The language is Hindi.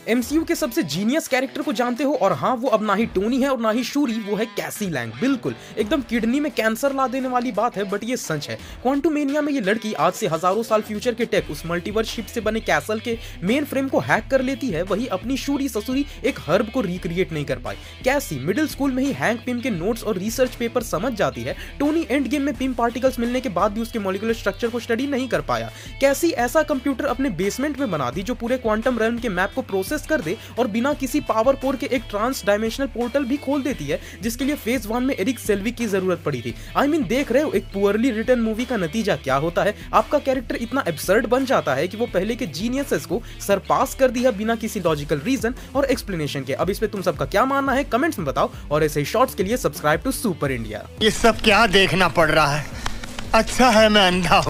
एमसीयू के सबसे जीनियस कैरेक्टर को जानते हो, और हाँ, वो अब ना ही टोनी है और ना ही शूरी, वो है कैसी लैंग। बिल्कुल एकदम किडनी में कैंसर ला देने वाली बात है, बट ये सच है। क्वांटुमेनिया में ये लड़की आज से हजारों साल फ्यूचर के टेक उस मल्टीवर्स शिप से बने कैसल के मेन फ्रेम को हैक कर लेती है। वही अपनी शूरी ससुरी एक हर्ब को रिक्रिएट नहीं कर पाई। कैसी मिडिल स्कूल में ही हैंक पिम के नोट्स और रिसर्च पेपर समझ जाती है। टोनी एंड गेम में पिम पार्टिकल्स मिलने के बाद भी उसके मॉलिक्यूलर स्ट्रक्चर को स्टडी नहीं कर पाया। कैसी ऐसा कंप्यूटर अपने बेसमेंट में बना दी जो पूरे क्वांटम रेल्म के मैप को प्रोसेस कर दे और बिना किसी पावर कोर के एक ट्रांस डायमेंशनल पोर्टल भी खोल देती है, जिसके लिए फेज 1 में एरिक सेल्वी की जरूरत पड़ी थी। आई मीन देख रहे हो एक पुअरली रिटन मूवी का नतीजा क्या होता है। आपका कैरेक्टर इतना एब्सर्ड बन जाता है कि वो पहले के जीनियसेस को सरपास कर दिया बिना किसी लॉजिकल रीजन और एक्सप्लेनेशन के। अब इस पे तुम सबका क्या मानना है कमेंट्स में बताओ, और ऐसे शॉर्ट्स के लिए सब्सक्राइब टू सुपर इंडिया। ये सब क्या देखना पड़ रहा है? अच्छा है मैं अंधा हूं।